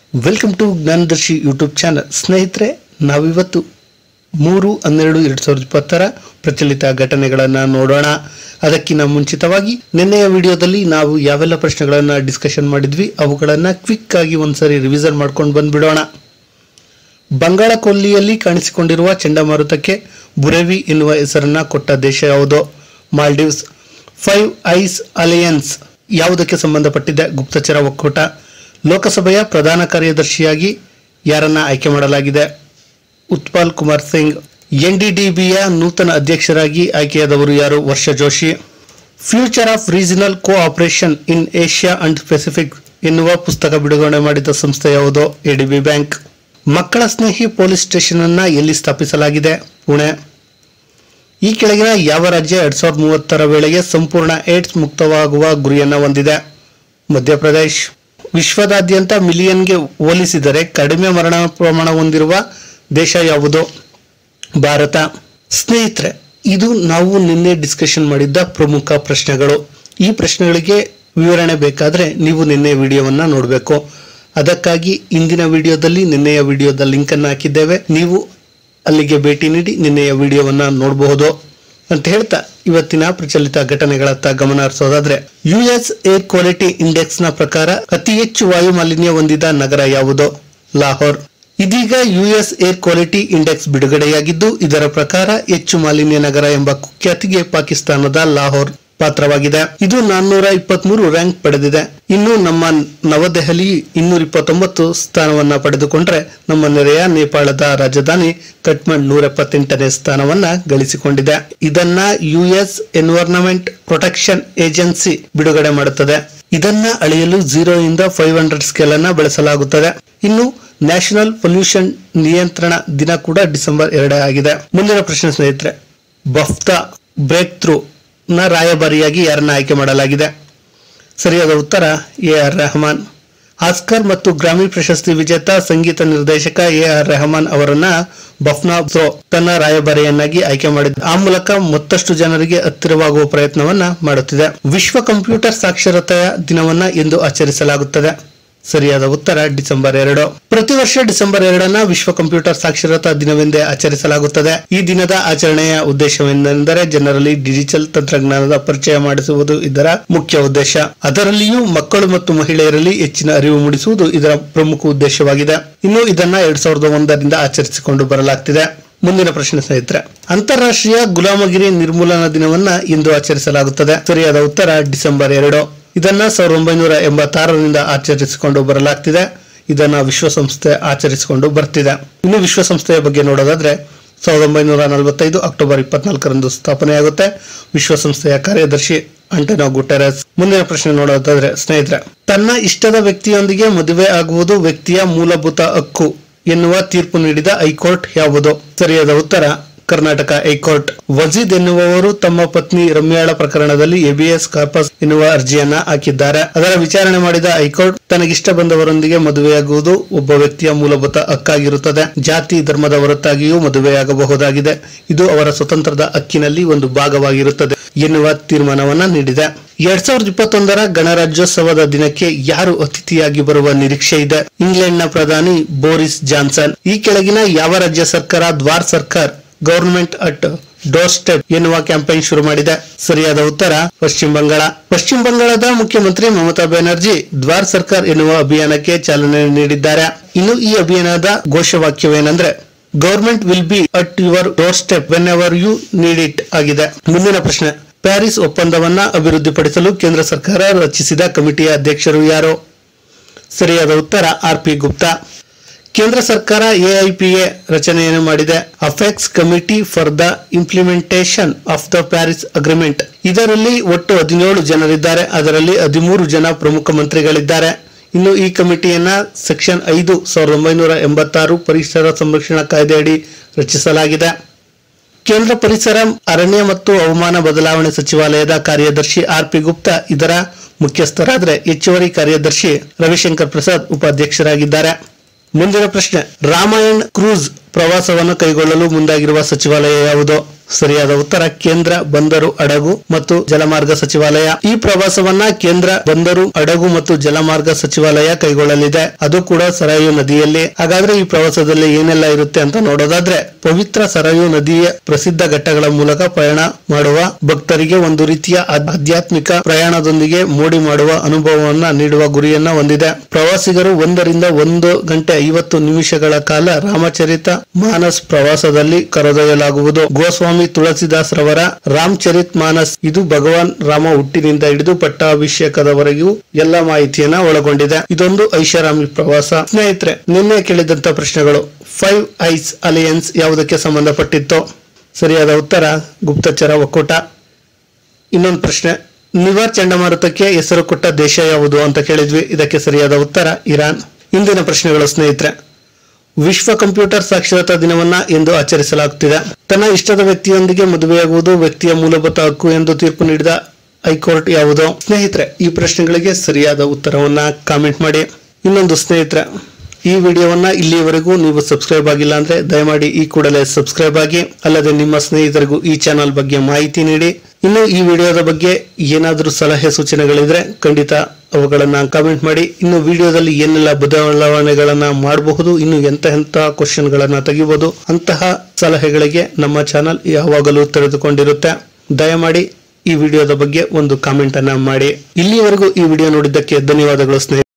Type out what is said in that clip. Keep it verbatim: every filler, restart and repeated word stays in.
Welcome to Jnanadarshi YouTube channel. ಸ್ನೇಹಿತರೆ, ನಾವಿವತ್ತು ಮೂರು ಹನ್ನೆರಡು ಎರಡು ಸಾವಿರದ ಇಪ್ಪತ್ತರ ಪ್ರಚಲಿತ ಘಟನೆಗಳನ್ನು ನೋಡೋಣ. ಅದಕ್ಕಿಂತ ಮುಂಚಿತವಾಗಿ ನಿನ್ನೆಯ ವಿಡಿಯೋದಲ್ಲಿ ನಾವು ಯಾವೆಲ್ಲ ಪ್ರಶ್ನೆಗಳನ್ನು ಡಿಸ್ಕಷನ್ ಮಾಡಿದ್ವಿ ಅವುಗಳನ್ನು ಕ್ವಿಕ್ ಆಗಿ ಒಂದ್ಸರಿ ರಿವಿಷನ್ ಮಾಡ್ಕೊಂಡು ಬಂದ್ಬಿಡೋಣ. ಬಂಗಾಳ ಕೊಲ್ಲಿಯಲ್ಲಿ ಕಾಣಿಸಿಕೊಂಡಿರುವ ಚಂಡಮಾರುತಕ್ಕೆ ಬುರೆವಿ ಎನ್ನುವ ಹೆಸರನ್ನ ಕೊಟ್ಟ ದೇಶ ಯಾವುದು? ಮಾಲ್ಡೀವ್ಸ್. ಫೈವ್ ಐಸ್ ಅಲಯನ್ಸ್ ಯಾವುದಕ್ಕೆ ಸಂಬಂಧಪಟ್ಟಿದೆ? ಗುಪ್ತಚರ ಒಕ್ಕೂಟ. ಲೋಕಸಭೆಯ ಪ್ರಧಾನ ಕಾರ್ಯದರ್ಶಿಯಾಗಿ ಯಾರನ್ನ ಆಯ್ಕೆ ಮಾಡಲಾಗಿದೆ? ಉತ್ಪಲ್ ಕುಮಾರ್ ಸಿಂಗ್. ಎನ್ಡಿಡಿಬಿಯ ನೂತನ ಅಧ್ಯಕ್ಷರಾಗಿ ಆಯ್ಕೆಯಾದವರು ಯಾರು? Varsha Joshi. Future of regional cooperation in Asia and Pacific ಎನ್ನುವ ಪುಸ್ತಕ ಬಿಡುಗಡೆ ಮಾಡಿದ ಸಂಸ್ಥೆ ಯಾವುದು? ADB bank. ಮಕ್ಕಳ ಸ್ನೇಹಿ ಪೊಲೀಸ್ ಸ್ಟೇಷನ್ ಅನ್ನ ಎಲ್ಲಿ ಸ್ಥಾಪಿಸಲಾಗಿದೆ? ಪುಣೆ. ಈ ಕೆಳಗಿನ ಯಾವ ರಾಜ್ಯ ಎರಡ್ ಸಾವಿರದ ಮೂವತ್ತರ ವೇಳೆಗೆ ಸಂಪೂರ್ಣ ಏಡ್ಸ್ ಮುಕ್ತವಾಗುವ ಗುರಿಯನ್ನು ಹೊಂದಿದೆ? ಮಧ್ಯಪ್ರದೇಶ್. ವಿಶ್ವದಾದ್ಯಂತ ಮಿಲಿಯನ್ಗೆ ಹೋಲಿಸಿದರೆ ಕಡಿಮೆ ಮರಣ ಪ್ರಮಾಣ ಹೊಂದಿರುವ ದೇಶ ಯಾವುದು? ಭಾರತ. ಸ್ನೇಹಿತರೆ, ಇದು ನಾವು ನಿನ್ನೆ ಡಿಸ್ಕಷನ್ ಮಾಡಿದ್ದ ಪ್ರಮುಖ ಪ್ರಶ್ನೆಗಳು. ಈ ಪ್ರಶ್ನೆಗಳಿಗೆ ವಿವರಣೆ ಬೇಕಾದರೆ ನೀವು ನಿನ್ನೆ ವಿಡಿಯೋವನ್ನು ನೋಡಬೇಕು. ಅದಕ್ಕಾಗಿ ಇಂದಿನ ವಿಡಿಯೋದಲ್ಲಿ ನಿನ್ನೆಯ ವಿಡಿಯೋದ ಲಿಂಕ್ ಅನ್ನು ಹಾಕಿದ್ದೇವೆ. ನೀವು ಅಲ್ಲಿಗೆ ಭೇಟಿ ನೀಡಿ ನಿನ್ನೆಯ ವಿಡಿಯೋವನ್ನು ನೋಡಬಹುದು ಅಂತ ಹೇಳ್ತಾ ಇವತ್ತಿನ ಪ್ರಚಲಿತ ಘಟನೆಗಳತ್ತ ಗಮನ ಹರಿಸೋದಾದ್ರೆ, U S air quality index ನ ಪ್ರಕಾರ ಅತಿ ಹೆಚ್ಚು ವಾಯು ಮಾಲಿನ್ಯ ಹೊಂದಿದ ನಗರ ಯಾವುದು? ಲಾಹೋರ್. ಇದೀಗ U S air quality index ಬಿಡುಗಡೆಯಾಗಿದ್ದು, ಇದರ ಪ್ರಕಾರ ಹೆಚ್ಚು ಮಾಲಿನ್ಯ ನಗರ ಎಂಬ ಕುಖ್ಯಾತಿಗೆ ಪಾಕಿಸ್ತಾನದ ಲಾಹೋರ್ ಪಾತ್ರವಾಗಿದೆ. ಇದು ನಾನ್ನೂರ ಇಪ್ಪತ್ತ್ ಮೂರು ರ್ಯಾಂಕ್ ಪಡೆದಿದೆ. ಇನ್ನು ನಮ್ಮ ನವದೆಹಲಿ ಇನ್ನೂರ ಇಪ್ಪತ್ತೊಂಬತ್ತು ಸ್ಥಾನವನ್ನ ಪಡೆದುಕೊಂಡ್ರೆ ನಮ್ಮ ನೆರೆಯ ನೇಪಾಳದ ರಾಜಧಾನಿ ಕಠ್ಮಂಡ್ ನೂರ ಎಪ್ಪತ್ತೆಂಟನೇ ಸ್ಥಾನವನ್ನ ಗಳಿಸಿಕೊಂಡಿದೆ. ಇದನ್ನ U S environment protection agency ಬಿಡುಗಡೆ ಮಾಡುತ್ತದೆ. ಇದನ್ನ ಅಳೆಯಲು ಜೀರೋ ಇಂದ ಫೈವ್ ಹಂಡ್ರೆಡ್ ಸ್ಕೇಲ್ ಅನ್ನ ಬಳಸಲಾಗುತ್ತದೆ. ಇನ್ನು ನ್ಯಾಷನಲ್ ಪೊಲ್ಯೂಷನ್ ನಿಯಂತ್ರಣ ದಿನ ಕೂಡ ಡಿಸೆಂಬರ್ ಎರಡೇ ಆಗಿದೆ. ಮುಂದಿನ ಪ್ರಶ್ನೆ ಸ್ನೇಹಿತರೆ, ಬಫ್ತಾ ಬ್ರೇಕ್ ಥ್ರೂ ನ ರಾಯಭಾರಿಯಾಗಿ ಯಾರನ್ನ ಆಯ್ಕೆ ಮಾಡಲಾಗಿದೆ? ಸರಿಯಾದ ಉತ್ತರ ಎ ಆರ್ ರೆಹಮಾನ್. ಆಸ್ಕರ್ ಮತ್ತು ಗ್ರಾಮಿ ಪ್ರಶಸ್ತಿ ವಿಜೇತ ಸಂಗೀತ ನಿರ್ದೇಶಕ ಎ ಆರ್ ರೆಹಮಾನ್ ಅವರನ್ನ ಬಫ್ನಾ ಥ್ರೋ ತನ್ನ ರಾಯಭಾರಿಯನ್ನಾಗಿ ಆಯ್ಕೆ ಮಾಡಿದ. ಆ ಮೂಲಕ ಮತ್ತಷ್ಟು ಜನರಿಗೆ ಹತ್ತಿರವಾಗುವ ಪ್ರಯತ್ನವನ್ನ ಮಾಡುತ್ತಿದೆ. ವಿಶ್ವ ಕಂಪ್ಯೂಟರ್ ಸಾಕ್ಷರತೆಯ ದಿನವನ್ನ ಎಂದು ಆಚರಿಸಲಾಗುತ್ತದೆ? ಸರಿಯಾದ ಉತ್ತರ ಡಿಸೆಂಬರ್ ಎರಡು. ಪ್ರತಿ ವರ್ಷ ಡಿಸೆಂಬರ್ ಎರಡನ್ನ ವಿಶ್ವ ಕಂಪ್ಯೂಟರ್ ಸಾಕ್ಷರತಾ ದಿನವೆಂದೇ ಆಚರಿಸಲಾಗುತ್ತದೆ. ಈ ದಿನದ ಆಚರಣೆಯ ಉದ್ದೇಶವೆಂದರೆ ಜನರಲ್ಲಿ ಡಿಜಿಟಲ್ ತಂತ್ರಜ್ಞಾನದ ಪರಿಚಯ ಮಾಡಿಸುವುದು ಇದರ ಮುಖ್ಯ ಉದ್ದೇಶ. ಅದರಲ್ಲಿಯೂ ಮಕ್ಕಳು ಮತ್ತು ಮಹಿಳೆಯರಲ್ಲಿ ಹೆಚ್ಚಿನ ಅರಿವು ಮೂಡಿಸುವುದು ಇದರ ಪ್ರಮುಖ ಉದ್ದೇಶವಾಗಿದೆ. ಇನ್ನು ಇದನ್ನ ಎರಡ್ ಸಾವಿರದ ಒಂದರಿಂದ ಆಚರಿಸಿಕೊಂಡು ಬರಲಾಗ್ತಿದೆ. ಮುಂದಿನ ಪ್ರಶ್ನೆ ಸ್ನೇಹಿತರೆ, ಅಂತಾರಾಷ್ಟ್ರೀಯ ಗುಲಾಮಗಿರಿ ನಿರ್ಮೂಲನಾ ದಿನವನ್ನ ಇಂದು ಆಚರಿಸಲಾಗುತ್ತದೆ? ಸರಿಯಾದ ಉತ್ತರ ಡಿಸೆಂಬರ್ ಎರಡು. ಇದನ್ನ ಸಾವಿರದ ಒಂಬೈನೂರ ಎಂಬತ್ತಾರರಿಂದ ಆಚರಿಸಿಕೊಂಡು ಬರಲಾಗ್ತಿದೆ. ಇದನ್ನ ವಿಶ್ವಸಂಸ್ಥೆ ಆಚರಿಸಿಕೊಂಡು ಬರ್ತಿದೆ. ಇನ್ನು ವಿಶ್ವಸಂಸ್ಥೆಯ ಬಗ್ಗೆ ನೋಡೋದಾದ್ರೆ, ಸಾವಿರದ ಒಂಬೈನೂರ ನಲವತ್ತೈದು ಅಕ್ಟೋಬರ್ ಇಪ್ಪತ್ನಾಲ್ಕರಂದು ಸ್ಥಾಪನೆಯಾಗುತ್ತೆ. ವಿಶ್ವಸಂಸ್ಥೆಯ ಕಾರ್ಯದರ್ಶಿ ಆಂಟೋನಿಯೋ ಗುಟೆರಸ್. ಮುಂದಿನ ಪ್ರಶ್ನೆ ನೋಡೋದಾದ್ರೆ ಸ್ನೇಹಿತರೆ, ತನ್ನ ಇಷ್ಟದ ವ್ಯಕ್ತಿಯೊಂದಿಗೆ ಮದುವೆ ಆಗುವುದು ವ್ಯಕ್ತಿಯ ಮೂಲಭೂತ ಹಕ್ಕು ಎನ್ನುವ ತೀರ್ಪು ನೀಡಿದ ಹೈಕೋರ್ಟ್ ಯಾವುದು? ಸರಿಯಾದ ಉತ್ತರ ಕರ್ನಾಟಕ ಹೈಕೋರ್ಟ್. ವಜೀದ್ ಎನ್ನುವವರು ತಮ್ಮ ಪತ್ನಿ ರಮ್ಯಾಳ ಪ್ರಕರಣದಲ್ಲಿ ಎಬಿಎಸ್ ಕಾರ್ಪಸ್ ಎನ್ನುವ ಅರ್ಜಿಯನ್ನ ಹಾಕಿದ್ದಾರೆ. ಅದರ ವಿಚಾರಣೆ ಮಾಡಿದ ಹೈಕೋರ್ಟ್, ತನಗಿಷ್ಟ ಬಂದವರೊಂದಿಗೆ ಮದುವೆಯಾಗುವುದು ಒಬ್ಬ ವ್ಯಕ್ತಿಯ ಮೂಲಭೂತ ಹಕ್ಕಾಗಿರುತ್ತದೆ. ಜಾತಿ ಧರ್ಮದ ಹೊರತಾಗಿಯೂ ಮದುವೆಯಾಗಬಹುದಾಗಿದೆ. ಇದು ಅವರ ಸ್ವತಂತ್ರದ ಹಕ್ಕಿನಲ್ಲಿ ಒಂದು ಭಾಗವಾಗಿರುತ್ತದೆ ಎನ್ನುವ ತೀರ್ಮಾನವನ್ನ ನೀಡಿದೆ. ಎರಡ್ ಸಾವಿರದ ಇಪ್ಪತ್ತೊಂದರ ಗಣರಾಜ್ಯೋತ್ಸವದ ದಿನಕ್ಕೆ ಯಾರು ಅತಿಥಿಯಾಗಿ ಬರುವ ನಿರೀಕ್ಷೆ ಇದೆ? ಇಂಗ್ಲೆಂಡ್ ನ ಪ್ರಧಾನಿ ಬೋರಿಸ್ ಜಾನ್ಸನ್. ಈ ಕೆಳಗಿನ ಯಾವ ರಾಜ್ಯ ಸರ್ಕಾರ Dwar Sarkar government at doorstep ಎನ್ನುವ ಕ್ಯಾಂಪೇನ್ ಶುರು ಮಾಡಿದೆ? ಸರಿಯಾದ ಉತ್ತರ ಪಶ್ಚಿಮ ಬಂಗಾಳ. ಪಶ್ಚಿಮ ಬಂಗಾಳದ ಮುಖ್ಯಮಂತ್ರಿ ಮಮತಾ ಬ್ಯಾನರ್ಜಿ ದ್ವಾರ್ ಸರ್ಕಾರ್ ಎನ್ನುವ ಅಭಿಯಾನಕ್ಕೆ ಚಾಲನೆ ನೀಡಿದ್ದಾರೆ. ಇನ್ನು ಈ ಅಭಿಯಾನದ ಘೋಷವಾಕ್ಯವೇನೆಂದ್ರೆ, government will be at your doorstep whenever you need it ಆಗಿದೆ. ಮುಂದಿನ ಪ್ರಶ್ನೆ, ಪ್ಯಾರಿಸ್ ಒಪ್ಪಂದವನ್ನ ಅಭಿವೃದ್ಧಿಪಡಿಸಲು ಕೇಂದ್ರ ಸರ್ಕಾರ ರಚಿಸಿದ ಕಮಿಟಿಯ ಅಧ್ಯಕ್ಷರು ಯಾರು? ಸರಿಯಾದ ಉತ್ತರ ಆರ್ ಪಿ ಗುಪ್ತಾ. ಕೇಂದ್ರ ಸರ್ಕಾರ ಎಐಪಿಎ ರಚನೆಯನ್ನು ಮಾಡಿದೆ. Apex committee for the implementation of the Paris agreement. ಇದರಲ್ಲಿ ಒಟ್ಟು ಹದಿನೇಳು ಜನರಿದ್ದಾರೆ. ಅದರಲ್ಲಿ ಹದಿಮೂರು ಜನ ಪ್ರಮುಖ ಮಂತ್ರಿಗಳಿದ್ದಾರೆ. ಇನ್ನು ಈ ಕಮಿಟಿಯನ್ನ ಸೆಕ್ಷನ್ ಐದು ಸಾವಿರದ ಒಂಬೈನೂರ ಎಂಬತ್ತಾರು ಪರಿಸರ ಸಂರಕ್ಷಣಾ ಕಾಯ್ದೆಯಡಿ ರಚಿಸಲಾಗಿದೆ. ಕೇಂದ್ರ ಪರಿಸರ, ಅರಣ್ಯ ಮತ್ತು ಹವಾಮಾನ ಬದಲಾವಣೆ ಸಚಿವಾಲಯದ ಕಾರ್ಯದರ್ಶಿ ಆರ್ ಪಿ ಗುಪ್ತಾ ಇದರ ಮುಖ್ಯಸ್ಥರಾದರೆ ಹೆಚ್ಚುವರಿ ಕಾರ್ಯದರ್ಶಿ ರವಿಶಂಕರ್ ಪ್ರಸಾದ್ ಉಪಾಧ್ಯಕ್ಷರಾಗಿದ್ದಾರೆ. ಮುಂದಿನ ಪ್ರಶ್ನೆ, ರಾಮಾಯಣ್ ಕ್ರೂಸ್ ಪ್ರವಾಸವನ್ನು ಕೈಗೊಳ್ಳಲು ಮುಂದಾಗಿರುವ ಸಚಿವಾಲಯ ಯಾವುದು? ಸರಿಯಾದ ಉತ್ತರ ಕೇಂದ್ರ ಬಂದರು ಹಡಗು ಮತ್ತು ಜಲಮಾರ್ಗ ಸಚಿವಾಲಯ. ಈ ಪ್ರವಾಸವನ್ನ ಕೇಂದ್ರ ಬಂದರು ಹಡಗು ಮತ್ತು ಜಲಮಾರ್ಗ ಸಚಿವಾಲಯ ಕೈಗೊಳ್ಳಲಿದೆ. ಅದು ಕೂಡ ಸರಾಯು ನದಿಯಲ್ಲಿ. ಹಾಗಾದ್ರೆ ಈ ಪ್ರವಾಸದಲ್ಲಿ ಏನೆಲ್ಲ ಇರುತ್ತೆ ಅಂತ ನೋಡೋದಾದ್ರೆ, ಪವಿತ್ರ ಸರಾಯು ನದಿಯ ಪ್ರಸಿದ್ಧ ಘಟ್ಟಗಳ ಮೂಲಕ ಪ್ರಯಾಣ ಮಾಡುವ ಭಕ್ತರಿಗೆ ಒಂದು ರೀತಿಯ ಆಧ್ಯಾತ್ಮಿಕ ಪ್ರಯಾಣದೊಂದಿಗೆ ಮೋಡಿ ಮಾಡುವ ಅನುಭವವನ್ನ ನೀಡುವ ಗುರಿಯನ್ನ ಹೊಂದಿದೆ. ಪ್ರವಾಸಿಗರು ಒಂದರಿಂದ ಒಂದು ಗಂಟೆ ಐವತ್ತು ನಿಮಿಷಗಳ ಕಾಲ ರಾಮಚರಿತ ಮಾನಸ್ ಪ್ರವಾಸದಲ್ಲಿ ಕರೆದೊಯ್ಯಲಾಗುವುದು. ಗೋಸ್ವಾಮಿ ತುಳಸಿದಾಸ್ ರವರ ರಾಮಚರಿತ್ ಮಾನಸ್ ಇದು ಭಗವಾನ್ ರಾಮ ಹುಟ್ಟಿನಿಂದ ಹಿಡಿದು ಪಟ್ಟಾಭಿಷೇಕದವರೆಗೂ ಎಲ್ಲ ಮಾಹಿತಿಯನ್ನ ಒಳಗೊಂಡಿದೆ. ಇದೊಂದು ಐಷಾರಾಮಿ ಪ್ರವಾಸ. ಸ್ನೇಹಿತರೆ, ನಿನ್ನೆ ಕೇಳಿದಂತ ಪ್ರಶ್ನೆಗಳು ಫೈವ್ ಐಸ್ ಅಲಿಯನ್ಸ್ ಯಾವುದಕ್ಕೆ ಸಂಬಂಧಪಟ್ಟಿತ್ತು? ಸರಿಯಾದ ಉತ್ತರ ಗುಪ್ತಚರ ಒಕ್ಕೂಟ. ಇನ್ನೊಂದು ಪ್ರಶ್ನೆ, ನಿವಾರ್ ಚಂಡಮಾರುತಕ್ಕೆ ಹೆಸರು ಕೊಟ್ಟ ದೇಶ ಯಾವುದು ಅಂತ ಕೇಳಿದ್ವಿ. ಇದಕ್ಕೆ ಸರಿಯಾದ ಉತ್ತರ ಇರಾನ್. ಇಂದಿನ ಪ್ರಶ್ನೆಗಳು ಸ್ನೇಹಿತರೆ, ವಿಶ್ವ ಕಂಪ್ಯೂಟರ್ ಸಾಕ್ಷರತಾ ದಿನವನ್ನ ಎಂದು ಆಚರಿಸಲಾಗುತ್ತಿದೆ. ತನ್ನ ಇಷ್ಟದ ವ್ಯಕ್ತಿಯೊಂದಿಗೆ ಮದುವೆಯಾಗುವುದು ವ್ಯಕ್ತಿಯ ಮೂಲಭೂತ ಹಕ್ಕು ಎಂದು ತೀರ್ಪು ನೀಡಿದ ಹೈಕೋರ್ಟ್ ಯಾವುದು? ಸ್ನೇಹಿತರೆ, ಈ ಪ್ರಶ್ನೆಗಳಿಗೆ ಸರಿಯಾದ ಉತ್ತರವನ್ನ ಕಾಮೆಂಟ್ ಮಾಡಿ. ಇನ್ನೊಂದು ಸ್ನೇಹಿತರೆ, ಈ ವಿಡಿಯೋವನ್ನ ಇಲ್ಲಿಯವರೆಗೂ ನೀವು ಸಬ್ಸ್ಕ್ರೈಬ್ ಆಗಿಲ್ಲ ಅಂದ್ರೆ ದಯಮಾಡಿ ಈ ಕೂಡಲೇ ಸಬ್ಸ್ಕ್ರೈಬ್ ಆಗಿ. ಅಲ್ಲದೆ ನಿಮ್ಮ ಸ್ನೇಹಿತರಿಗೂ ಈ ಚಾನಲ್ ಬಗ್ಗೆ ಮಾಹಿತಿ ನೀಡಿ. ಇನ್ನು ಈ ವಿಡಿಯೋದ ಬಗ್ಗೆ ಏನಾದರೂ ಸಲಹೆ ಸೂಚನೆಗಳಿದ್ರೆ ಖಂಡಿತ ಅವುಗಳನ್ನ ಕಾಮೆಂಟ್ ಮಾಡಿ. ಇನ್ನು ವಿಡಿಯೋದಲ್ಲಿ ಏನೆಲ್ಲ ಬದಲಾವಣೆಗಳನ್ನ ಮಾಡಬಹುದು, ಇನ್ನು ಎಂತ ಎಂತ ಕ್ವಶನ್ ಗಳನ್ನ ತೆಗಿಬಹುದು, ಅಂತಹ ಸಲಹೆಗಳಿಗೆ ನಮ್ಮ ಚಾನಲ್ ಯಾವಾಗಲೂ ತೆರೆದುಕೊಂಡಿರುತ್ತೆ. ದಯಮಾಡಿ ಈ ವಿಡಿಯೋದ ಬಗ್ಗೆ ಒಂದು ಕಾಮೆಂಟ್ ಅನ್ನ ಮಾಡಿ. ಇಲ್ಲಿಯವರೆಗೂ ಈ ವಿಡಿಯೋ ನೋಡಿದ್ದಕ್ಕೆ ಧನ್ಯವಾದಗಳು ಸ್ನೇಹಿತರೆ.